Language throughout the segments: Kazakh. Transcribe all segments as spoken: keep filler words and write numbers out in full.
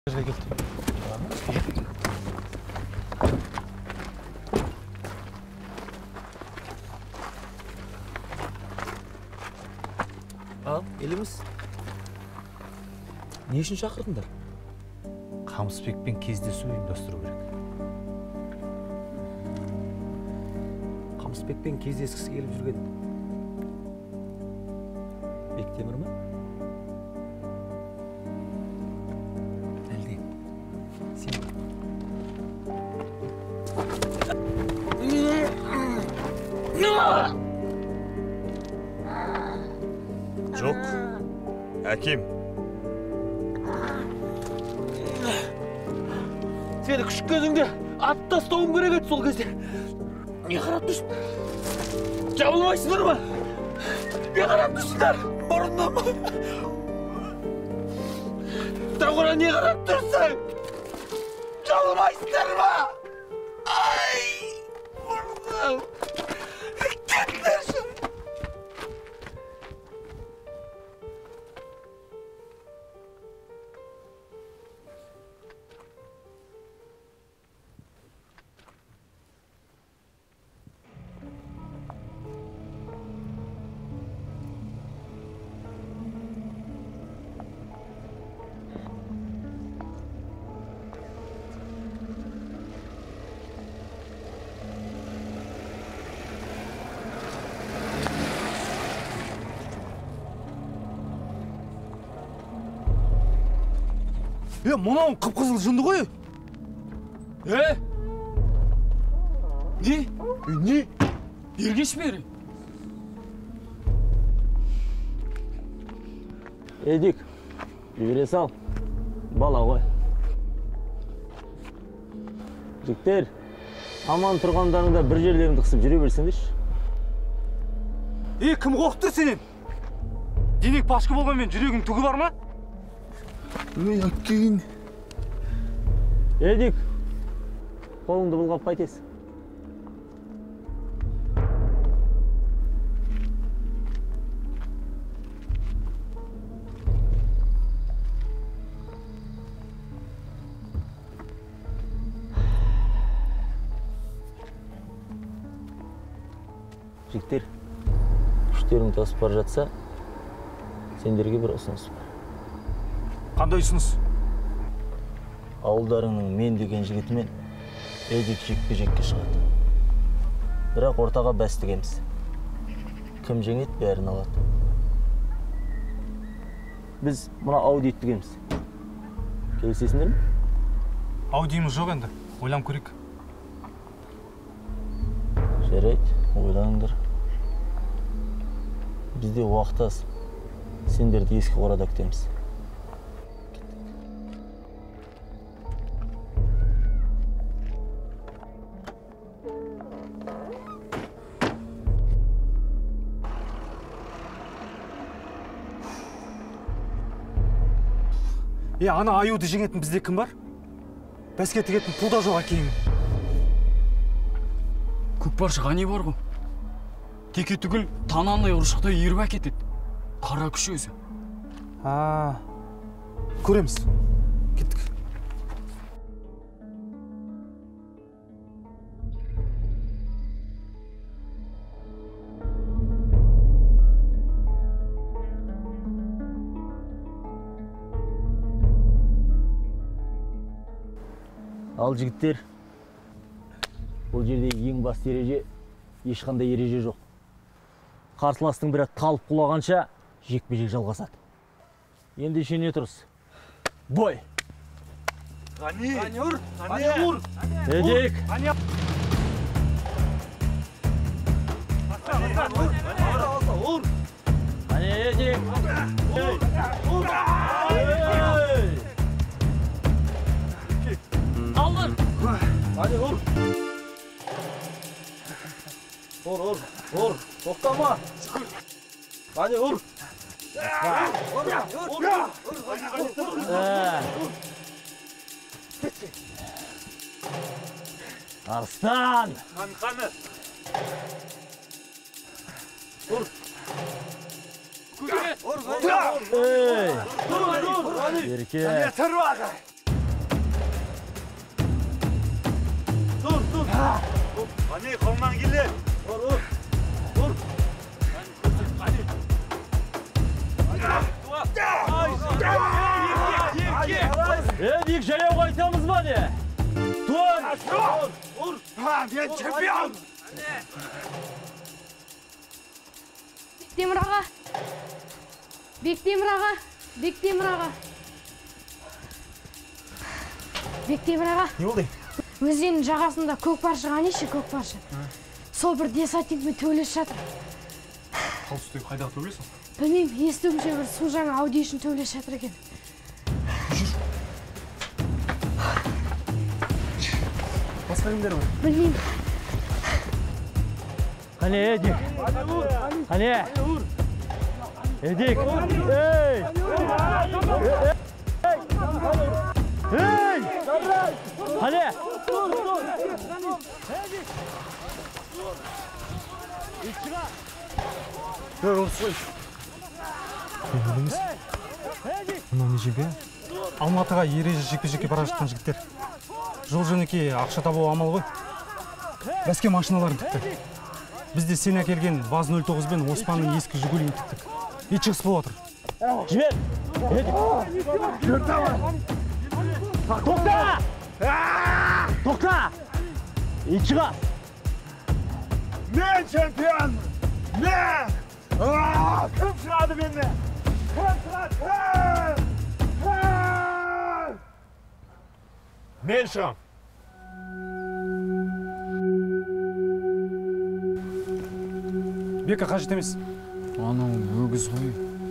Al, elimiz. Ne için çağırdınlar? Қамысбекпен кездесу ұйымдастыру керек. Қамысбекпен кездескісі келіп жүрген. Бектемір ме? Әлде. Сен. Жоқ. Әкем. Сені күшік кезіңде ат тастауым керек еді сол кезде. Не қарап тұрсың? Жабылмайсыңдар ма? Не қарап тұрсыңдар? Мұрыннан ма? Тағыра не қарап тұрсың? Жабылмайсыңдар ма? Ай! Мұрыннан! Кеттерші! Е, мынауың қып-қызыл жынды ғой. Е? Не? Не? Ергеш бері? Эдик, жібере сал. Бала ғой. Жіктер, аман тұрғандарыңда бір жерлеріңді қысып жүре берсеңдерші. Е, кім қоқты сенен? Денек пашқы болғанмен жүрегің түгі бар ма? Ой, әкең. Эдик, қолыңды бұлғап қайтесің. Жіктер, күштерің тасып бар жатса, сендерге бір ұсыныс бар. Қандай ұсыныс? Ауылдарыңның мен деген жігітімен Эдик жекпе-жекке шығады. Бірақ ортаға бәс тігеміз. Кім жеңеді, бәрін алады. Біз мұна Ауди тігеміз. Келісесіңдер ме? Аудиіміз жоқ енді. Ойлам көрейік. Жарайды, ойланыңдар. Бізде уақыт аз. Сендерді ескі қорада күтеміз. Е, ана аюды жеңетін бізде кім бар? Бәске тігетін пұл да жоқ әкең. Көкпаршы ғани бар ғой. Теке түгіл тананлай ұршықта еріп әкетеді. Қара күш өзі. А, көреміз. Кеттік. Ал жігіттер, бұл жерде ең басты ереже, ешқандай ереже жоқ. Қарсыластың бірі талып құлағанша жекпе-жек жалғасады. Енді шене тұрыс. Бой! Ғани! Ғани ұр! Ғани ұр! Эдик! Ғани! Ғани, Эдик! Алыр! Ғани, ұр! Ұр, ұр, ұр! Тоқтама! Ғани, ұр! Арыстан! Қаны, қаны! Ұр! Көре! Ей! Ерке! Тұру аға! Қане, қолынан келді. Ur, ur. Ur. Hadi. Е, дик жаяу қайтамыз ба не? Туан! Ur. Ha, ben çempiyon. Бектемір аға. Бектемір аға. Бектемір аға. Бектемір аға. Не болды? Өзеннің жағасында көк парша қанеше көк парша. Сол бір десантникпен төбелесіп жатыр. Қал үстегі қайдағы төбелесің? Білмеймін, естуімше бір су жаңа Ауди үшін төбелесіп жатыр екен. Басқа кімдер бар? Білмеймін. Қане, Эдик. Қане. Эдик. Ей! Ей! Қане. Ей, осы қой. Емес. Мынау не жеке? Алматыға ереже жекпе-жекке бара жатқан жігіттер. Жол жөнекей ақша табу амал ғой. Бәске машиналарын тікті. Бізде сен әкелген ВАЗ нөл тоғыз бен Оспанның ескі Жигулин тіктік. Ит шығыс болып отыр. Жібер. Тоқта! Тоқта! Ит шыға. Ben çempiyon. Ben. Aa, kim çıkardı beni? Kim çıkardı? Ben şam. Бека қажет емес. Анау өгіз ғой.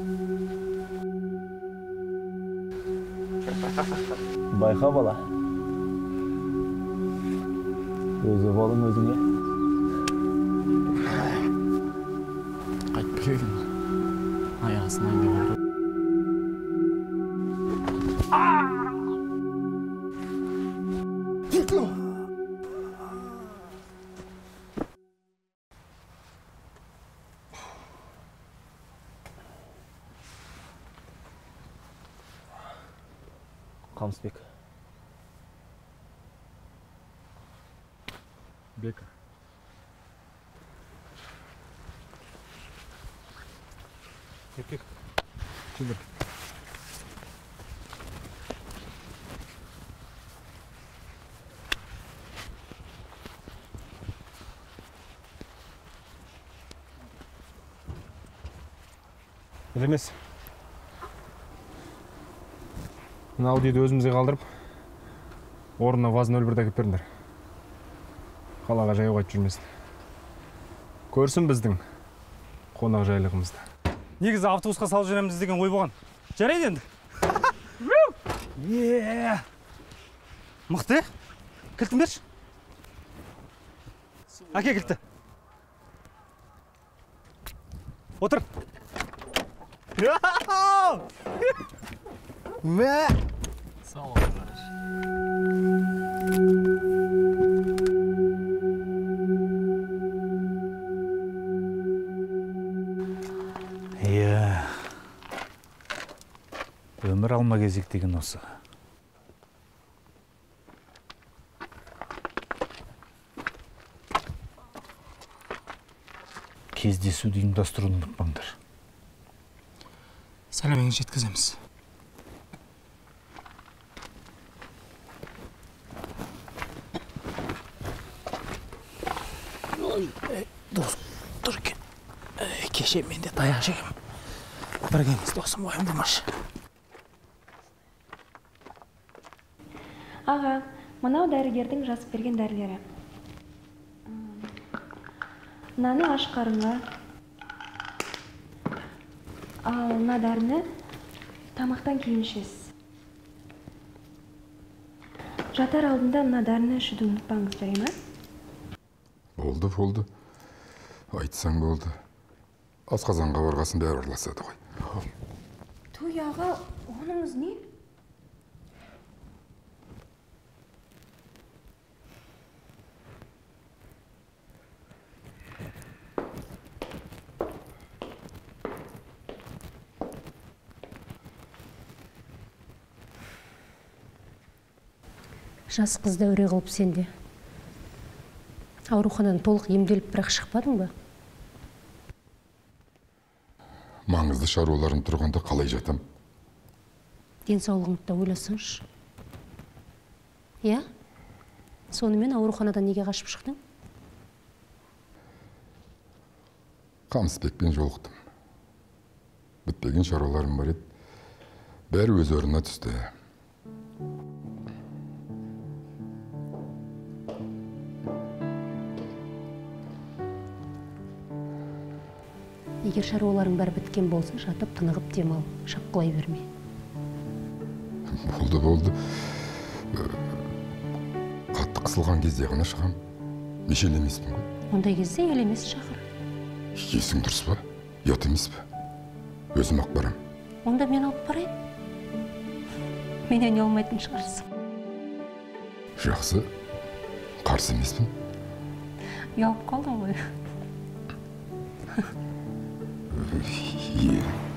Байқа бала. Өзі болың өзіңе. Қайтып келген. Аяғасынан келіп отыр. Қамысбек. Бека. Еркек. Келдір. Елемес. Мына Аудиді өзімізге қалдырып, орнына ВАЗ нөл бірді әкеп беріңдер. Қалаға жаяу қайтып жүрмесін. Көрсін біздің қонақ жайлығымызды. Негізі автобусқа салып жүреміз деген ой болған. Жарайды енді. Еее. Мықты. Кілтін берші. Әке кілтті. Отыр. Мә! Сау ol қараш. Иә. Өмір алма кезек деген осы. Кездесуді ұйымдастыруды ұмытпаңдар. Сәлеміңізді жеткіземіз. Dur ki, кеше мен де таяқ жегем. Біргеміз досым уайымдамашы. Аға, мынау дәрігердің жазып берген дәрілері. Мынаны аш қарынға, ал мына дәріні тамақтан кейін ішесіз. Жатар алдында мына дәріні ішуді ұмытпаңыз, жарай ма? Болды, болды. Айтсаң болды. Асқазанға барғасын бәрі ұрласады ғой. Той аға, оныңыз не? Жас қызды өре қылып сенде. Ауруханадан толық емделіп бірақ шықпадың ба? Маңызды шаруаларым тұрғанда қалай жатам? Денсаулығыңды да ойласаңшы. Иә? Сонымен ауруханадан неге қашып шықтың? Қамысбекпен жолықтым. Бітпеген шаруаларым бар еді. Бәрі өз орнына түсті. Егер шаруаларың бәрі біткен болса, жатып тынығып демал, шапқылай берме. Болды, болды. Қатты қысылған кезде ғана шығам. Мешел емеспін ғой. Ондай кезде елемес шақыр. Есің дұрыс па? Ят емес пе? Өзім ақ барам. Онда мен алып барайын. Менен ұялмайтын шығарсың. Жақсы. Қарсы емеспін. Ұялып қалдың ғой. Е